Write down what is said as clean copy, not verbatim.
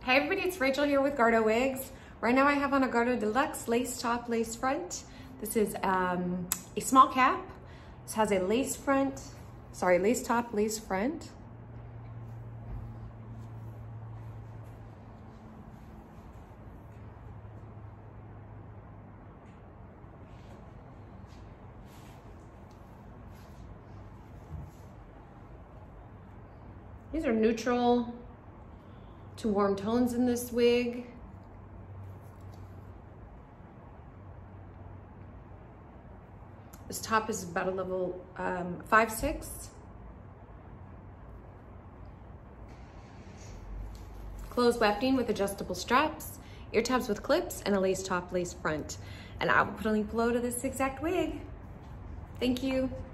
Hey everybody, it's Rachel here with Gardeaux Wigs. Right now I have on a Gardeaux Deluxe lace top, lace front. This is a small cap. This has a lace top, lace front. These are neutral to warm tones in this wig. This top is about a level 5'6". Closed wefting with adjustable straps, ear tabs with clips, and a lace top, lace front. And I will put a link below to this exact wig. Thank you.